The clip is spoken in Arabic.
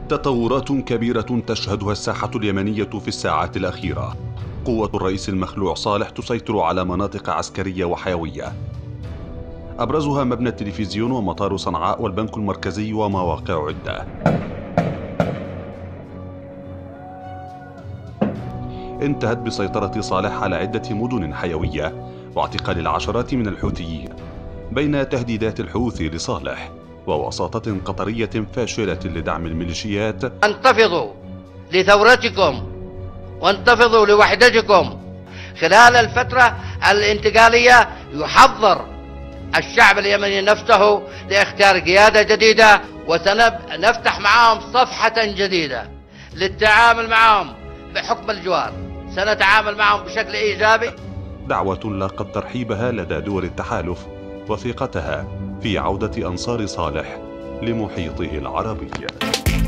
تطورات كبيرة تشهدها الساحة اليمنية في الساعات الأخيرة. قوة الرئيس المخلوع صالح تسيطر على مناطق عسكرية وحيوية، أبرزها مبنى التلفزيون ومطار صنعاء والبنك المركزي ومواقع عدة. انتهت بسيطرة صالح على عدة مدن حيوية واعتقال العشرات من الحوثيين بين تهديدات الحوثي لصالح ووساطة قطرية فاشلة لدعم الميليشيات. انتفضوا لثورتكم وانتفضوا لوحدتكم. خلال الفترة الانتقالية يحضر الشعب اليمني نفسه لاختيار قيادة جديدة، وسنفتح معهم صفحة جديدة للتعامل معهم بحكم الجوار. سنتعامل معهم بشكل إيجابي. دعوة لاقت ترحيبها لدى دول التحالف وثقتها في عودة أنصار صالح لمحيطه العربي.